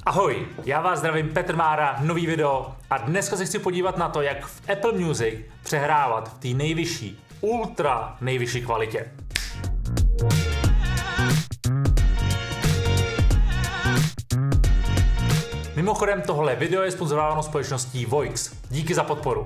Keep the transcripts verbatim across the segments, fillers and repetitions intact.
Ahoj, já vás zdravím, Petr Mára, nový video a dneska se chci podívat na to, jak v Apple Music přehrávat v té nejvyšší, ultra nejvyšší kvalitě. Mimochodem, tohle video je sponzorováno společností Voix. Díky za podporu.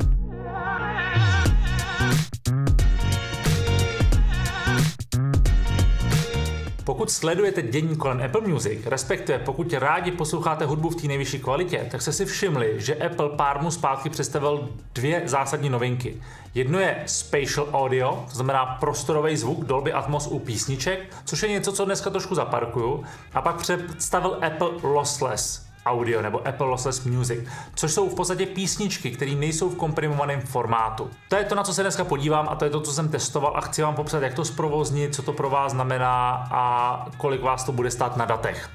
Pokud sledujete dění kolem Apple Music, respektive pokud rádi posloucháte hudbu v té nejvyšší kvalitě, tak jste si všimli, že Apple pár dnů zpátky představil dvě zásadní novinky. Jedno je Spatial Audio, to znamená prostorový zvuk Dolby Atmos u písniček, což je něco, co dneska trošku zaparkuju, a pak představil Apple Lossless Audio nebo Apple Lossless Music, což jsou v podstatě písničky, které nejsou v komprimovaném formátu. To je to, na co se dneska podívám, a to je to, co jsem testoval, a chci vám popsat, jak to zprovoznit, co to pro vás znamená a kolik vás to bude stát na datech.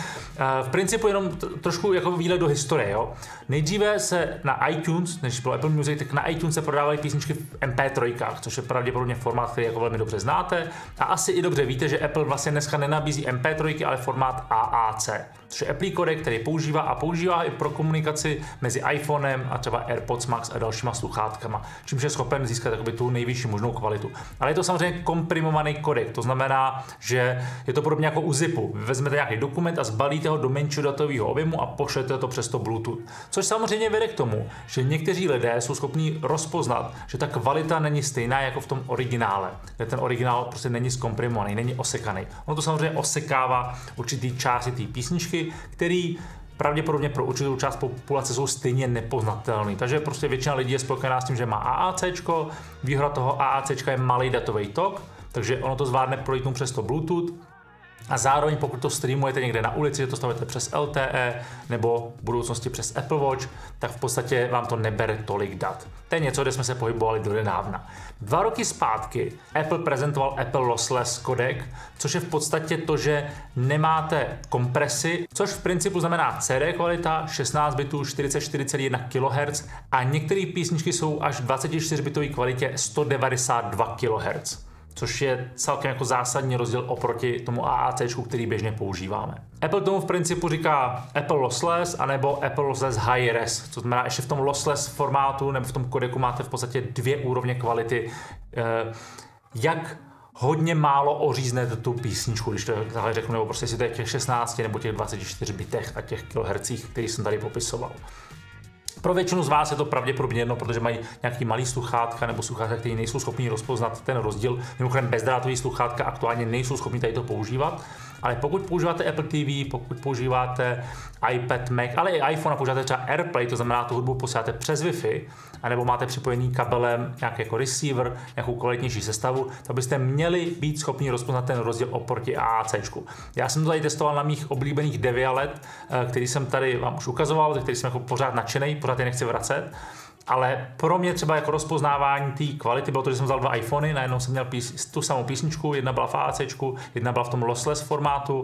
V principu jenom trošku jako výlet do historie. Jo? Nejdříve se na iTunes, než bylo Apple Music, tak na iTunes se prodávaly písničky v em pé tři, což je pravděpodobně formát, který jako velmi dobře znáte. A asi i dobře víte, že Apple vlastně dneska nenabízí em pé tři, ale formát A A C, což je Apple kodek, který používá a používá i pro komunikaci mezi iPhonem a třeba AirPods Max a dalšíma sluchátkama, čímž je schopen získat tu nejvyšší možnou kvalitu. Ale je to samozřejmě komprimovaný kodek, to znamená, že je to podobně jako u zipu. Vy vezmete nějaký dokument a zbalíte ho do menšího datového objemu a pošlete to přes to Bluetooth. Což samozřejmě vede k tomu, že někteří lidé jsou schopní rozpoznat, že ta kvalita není stejná jako v tom originále. Kde ten originál prostě není zkomprimovaný, není osekaný. Ono to samozřejmě osekává určitý části té písničky, který pravděpodobně pro určitou část populace jsou stejně nepoznatelný. Takže prostě většina lidí je spokojená s tím, že má A A C. Výhoda toho A A C je malý datový tok, takže ono to zvládne projít přes to Bluetooth. A zároveň, pokud to streamujete někde na ulici, že to stavujete přes L T E nebo v budoucnosti přes Apple Watch, tak v podstatě vám to nebere tolik dat. To je něco, kde jsme se pohybovali donedávna. Dva roky zpátky Apple prezentoval Apple Lossless kodek, což je v podstatě to, že nemáte kompresi, což v principu znamená C D kvalita, šestnáct bitů, čtyřicet čtyři celá jedna kilohertz, a některé písničky jsou až v dvacet čtyři bitové kvalitě sto devadesát dva kilohertz. Což je celkem jako zásadní rozdíl oproti tomu A A C, který běžně používáme. Apple tomu v principu říká Apple Lossless anebo Apple Lossless High Res, co znamená, ještě v tom lossless formátu nebo v tom kodeku máte v podstatě dvě úrovně kvality, eh, jak hodně málo oříznete tu písničku, když to takhle řeknu, nebo prostě si to je těch šestnáct nebo těch dvacet čtyři bitech a těch kilohertzích, který jsem tady popisoval. Pro většinu z vás je to pravděpodobně jedno, protože mají nějaký malý sluchátka nebo sluchátka, který nejsou schopni rozpoznat ten rozdíl. Mimochodem bezdrátový sluchátka aktuálně nejsou schopni tady to používat. Ale pokud používáte Apple T V, pokud používáte iPad, Mac, ale i iPhone a používáte třeba AirPlay, to znamená, tu hudbu posíláte přes Wi-Fi, anebo máte připojený kabelem nějaký jako receiver, nějakou kvalitnější sestavu, tak byste měli být schopni rozpoznat ten rozdíl oproti A A C. Já jsem to tady testoval na mých oblíbených Devia L E D, který jsem tady vám už ukazoval, který jsem jako pořád nadšenej, pořád je nechci vracet. Ale pro mě třeba jako rozpoznávání té kvality bylo to, že jsem vzal dva iPhony, najednou jsem měl pís, tu samou písničku, jedna byla v A A C, jedna byla v tom lossless formátu.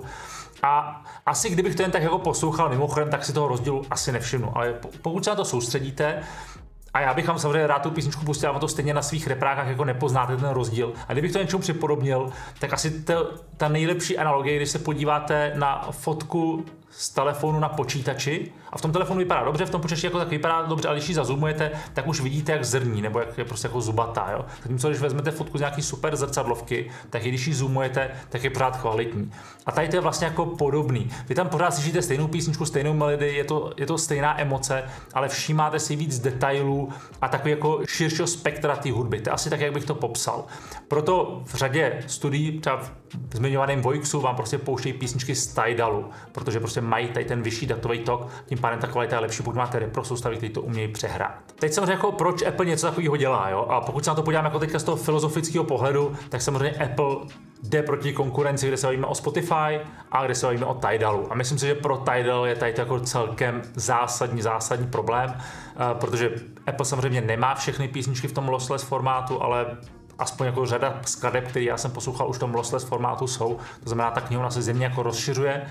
A asi kdybych to jen tak jako poslouchal mimochodem, tak si toho rozdílu asi nevšimnu. Ale pokud se na to soustředíte, a já bych vám samozřejmě rád tu písničku pustil, a to stejně na svých reprákách jako nepoznáte ten rozdíl. A kdybych to něčemu připodobnil, tak asi to, ta nejlepší analogie, když se podíváte na fotku z telefonu na počítači, a v tom telefonu vypadá dobře, v tom počítači jako tak vypadá dobře, ale když ji zazumujete, tak už vidíte, jak zrní, nebo jak je prostě jako zubatá. Jo? Zatímco když vezmete fotku z nějaký super zrcadlovky, tak i když ji zoomujete, tak je pořád kvalitní. A tady to je vlastně jako podobný. Vy tam pořád slyšíte stejnou písničku, stejnou melodii, je to, je to stejná emoce, ale všímáte si víc detailů a takový jako širšího spektra té hudby. To je asi tak, jak bych to popsal. Proto v řadě studií, třeba v zmiňovaném Voixu, vám prostě pouštějí písničky z Tidalu, protože prostě mají tady ten vyšší datový tok, tím pádem ta kvalita je lepší, pokud máte repro soustavy, který to umějí přehrát. Teď samozřejmě jako proč Apple něco takového dělá, jo? A pokud se na to podíváme jako teďka z toho filozofického pohledu, tak samozřejmě Apple jde proti konkurenci, kde se bavíme o Spotify a kde se bavíme o Tidalu. A myslím si, že pro Tidal je tady to jako celkem zásadní, zásadní problém, protože Apple samozřejmě nemá všechny písničky v tom lossless formátu, ale aspoň jako řada skladeb, který já jsem poslouchal už v tom lossless formátu jsou, to znamená, ta knihovna se země jako rozšiřuje.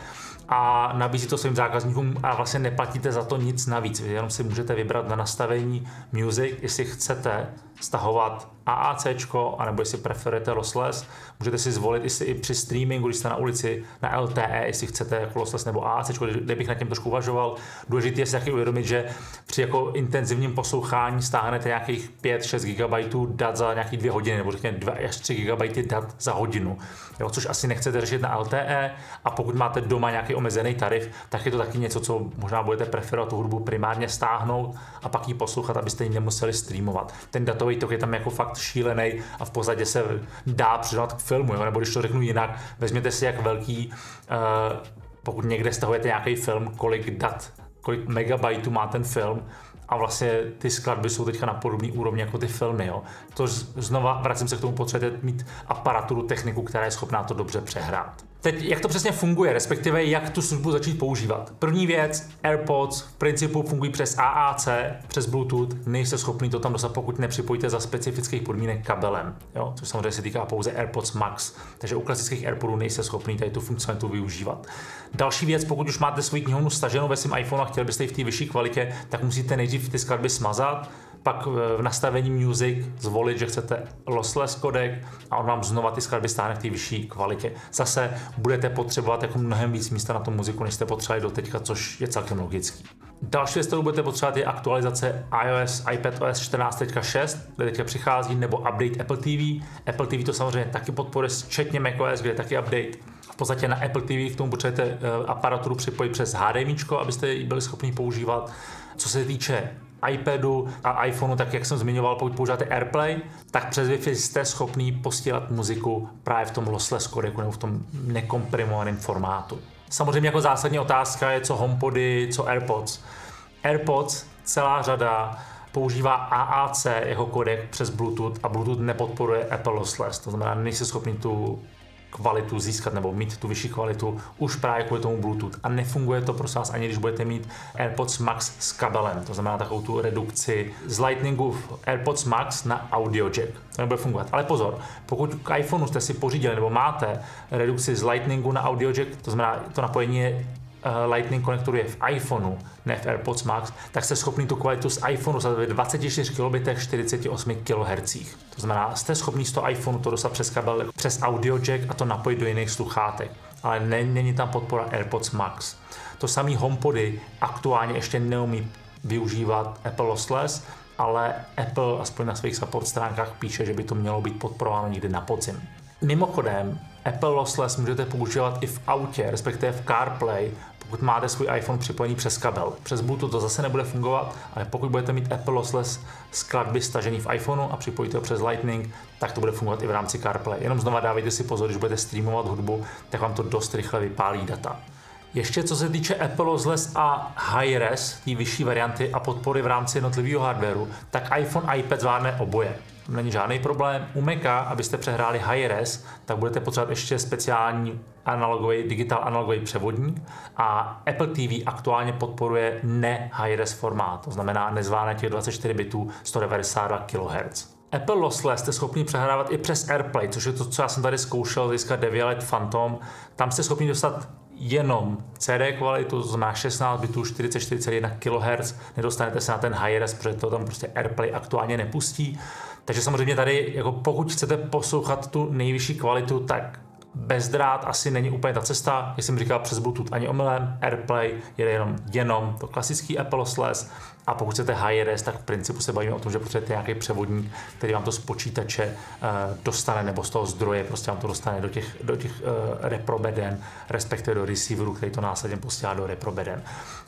a nabízí to svým zákazníkům a vlastně neplatíte za to nic navíc. Vy jenom si můžete vybrat na nastavení Music, jestli chcete stahovat AACčko, anebo jestli preferujete lossless. Můžete si zvolit, jestli i při streamingu, když jste na ulici, na L T E, jestli chcete jako lossless nebo AACčko, kde bych na tím trošku uvažoval. Důležité je si taky uvědomit, že při jako intenzivním poslouchání stáhnete nějakých pět šest gigabajtů dat za nějaký dvě hodiny, nebo řekněme dva až tři gigabajty dat za hodinu. Jo, což asi nechcete řešit na L T E, a pokud máte doma nějaký omezený tarif, tak je to taky něco, co možná budete preferovat tu hudbu primárně stáhnout a pak ji poslouchat, abyste ji nemuseli streamovat. Ten datový tok je tam jako fakt šílený a v podstatě se dá přidat k filmu, jo? Nebo když to řeknu jinak, vezměte si jak velký, uh, pokud někde stahujete nějaký film, kolik dat, kolik megabajtů má ten film, a vlastně ty skladby jsou teďka na podobné úrovni jako ty filmy. Jo. To znova, vracím se k tomu, potřebujete mít aparaturu, techniku, která je schopná to dobře přehrát. Teď, jak to přesně funguje, respektive jak tu službu začít používat. První věc, AirPods v principu fungují přes A A C, přes Bluetooth, nejste schopný to tam dostat, pokud nepřipojíte za specifických podmínek kabelem, jo, což samozřejmě se týká pouze AirPods Max, takže u klasických AirPodů nejste schopný tady tu funkcionalitu využívat. Další věc, pokud už máte svou knihovnu staženou ve svém iPhone a chtěli byste ji v té vyšší kvalitě, tak musíte nejdřív ty skladby smazat, pak v nastavení Music zvolit, že chcete lossless kodek a on vám znova ty skladby stáhne v té vyšší kvalitě. Zase budete potřebovat jako mnohem víc místa na tom muziku, než jste potřebovali do teďka, což je celkem logický. Další věc, kterou budete potřebovat, je aktualizace iOS, iPadOS čtrnáct tečka šest, kde teďka přichází, nebo update Apple T V. Apple T V to samozřejmě taky podporuje, včetně macOS, kde je taky update. V podstatě na Apple T V k tomu potřebujete aparaturu připojit přes H D M I, abyste ji byli schopni používat. Co se týče iPadu a iPhoneu, tak jak jsem zmiňoval, pokud používáte AirPlay, tak přes Wi-Fi jste schopný posílat muziku právě v tom lossless kodeku nebo v tom nekomprimovaném formátu. Samozřejmě jako zásadní otázka je, co HomePody, co AirPods. AirPods, celá řada používá A A C jako kodek přes Bluetooth a Bluetooth nepodporuje Apple lossless, to znamená, nejste schopný tu kvalitu získat nebo mít tu vyšší kvalitu už právě kvůli tomu Bluetooth. A nefunguje to prosím vás ani když budete mít AirPods Max s kabelem, to znamená takovou tu redukci z Lightningu v AirPods Max na audio jack. To nebude fungovat. Ale pozor, pokud k iPhoneu jste si pořídili nebo máte redukci z Lightningu na audio jack, to znamená to napojení je Lightning konektor je v iPhoneu, ne v AirPods Max, tak jste schopný tu kvalitu z iPhoneu dostat ve dvacet čtyři kilobitech čtyřicet osm kilohertzů. To znamená, jste schopný z toho iPhoneu to dostat přes kabel, přes audio jack a to napojit do jiných sluchátek. Ale ne, není tam podpora AirPods Max. To samý HomePody aktuálně ještě neumí využívat Apple lossless, ale Apple aspoň na svých support stránkách píše, že by to mělo být podporováno někdy na podzim. Mimochodem, Apple lossless můžete používat i v autě, respektive v CarPlay, pokud máte svůj iPhone připojený přes kabel. Přes Bluetooth to zase nebude fungovat, ale pokud budete mít Apple lossless skladby stažený v iPhoneu a připojíte ho přes Lightning, tak to bude fungovat i v rámci CarPlay. Jenom znova dávejte si pozor, když budete streamovat hudbu, tak vám to dost rychle vypálí data. Ještě co se týče Apple lossless a Hi-Res, té vyšší varianty a podpory v rámci jednotlivého hardwareu, tak iPhone a iPad zvládne oboje. Není žádný problém. U Maca, abyste přehráli Hi-Res, tak budete potřebovat ještě speciální analogový, digital analogový převodník a Apple T V aktuálně podporuje ne Hi-Res formát, to znamená nezvládne těch dvacet čtyři bitů sto devadesát dva kilohertzů. Apple lossless jste schopni přehrávat i přes AirPlay, což je to, co já jsem tady zkoušel získat Devialet Phantom. Tam jste schopni dostat jenom C D kvalitu, to znamená šestnáct bitů, čtyřicet čtyřicet jedna kilohertzů, nedostanete se na ten Hi-Res, protože to tam prostě AirPlay aktuálně nepustí. Takže samozřejmě tady, jako pokud chcete poslouchat tu nejvyšší kvalitu, tak bezdrát asi není úplně ta cesta, jak jsem říkal, přes Bluetooth ani omylem, AirPlay jede jenom, jenom to klasický Apple lossless a pokud chcete Hi-Res, tak v principu se bavíme o tom, že potřebujete nějaký převodník, který vám to z počítače uh, dostane nebo z toho zdroje, prostě vám to dostane do těch, do těch uh, reprobeden, respektive do receiveru, který to následně posílá do reprobeden.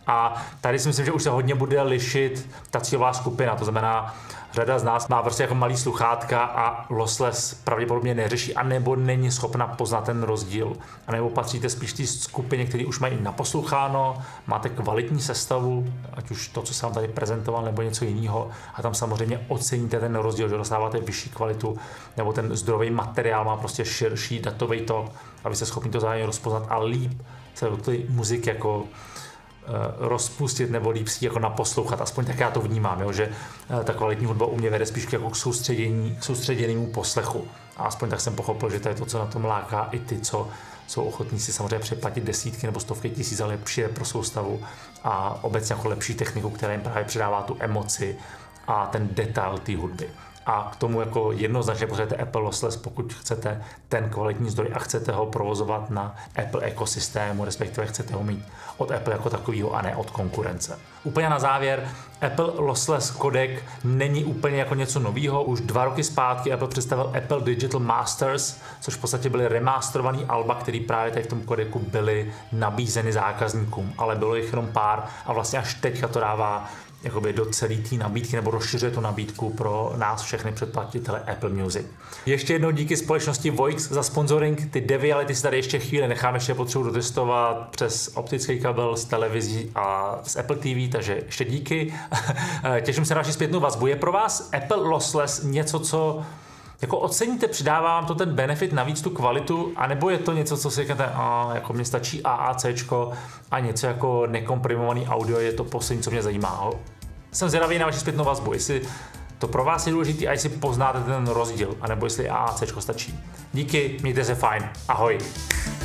A tady si myslím, že už se hodně bude lišit ta cílová skupina, to znamená, řada z nás má prostě jako malý sluchátka a lossless pravděpodobně neřeší, anebo není schopna poznat ten rozdíl. A nebo patříte spíš té skupině, které už mají naposloucháno, máte kvalitní sestavu, ať už to, co jsem vám tady prezentoval, nebo něco jiného. A tam samozřejmě oceníte ten rozdíl, že dostáváte vyšší kvalitu, nebo ten zdrojový materiál má prostě širší datový tok, aby jste schopni to zároveň rozpoznat a líp se do té muziky jako rozpustit nebo líp si jako naposlouchat, aspoň tak já to vnímám, jo, že ta kvalitní hudba u mě vede spíš jako k soustředění, k soustředěnému poslechu. A aspoň tak jsem pochopil, že to je to, co na tom láká i ty, co jsou ochotní si samozřejmě přeplatit desítky nebo stovky tisíc, ale lepší pro soustavu a obecně jako lepší techniku, která jim právě předává tu emoci a ten detail té hudby. A k tomu jako jednoznačně potřebujete Apple Lossless, pokud chcete ten kvalitní zdroj a chcete ho provozovat na Apple ekosystému, respektive chcete ho mít od Apple jako takového a ne od konkurence. Úplně na závěr, Apple Lossless kodek není úplně jako něco nového. Už dva roky zpátky Apple představil Apple Digital Masters, což v podstatě byly remasterovaný alba, které právě tady v tom kodeku byly nabízeny zákazníkům, ale bylo jich jenom pár a vlastně až teďka to dává jakoby do celé té nabídky nebo rozšiřuje tu nabídku pro nás všechny předplatitele Apple Music. Ještě jednou díky společnosti Voix za sponsoring. Ty Deviality si tady ještě chvíli nechám, ještě potřebuji dotestovat přes optický kabel z televizí a z Apple T V, takže ještě díky. Těším se na vaši zpětnou vazbu. Je pro vás Apple Lossless něco, co jako oceníte, přidává vám to ten benefit, navíc tu kvalitu, anebo je to něco, co si říkáte, a jako mě stačí AACčko a něco jako nekomprimovaný audio, je to poslední, co mě zajímá. Jsem zvědavý na vaši zpětnou vazbu, jestli to pro vás je důležitý a jestli poznáte ten rozdíl, anebo jestli AACčko stačí. Díky, mějte se fajn, ahoj.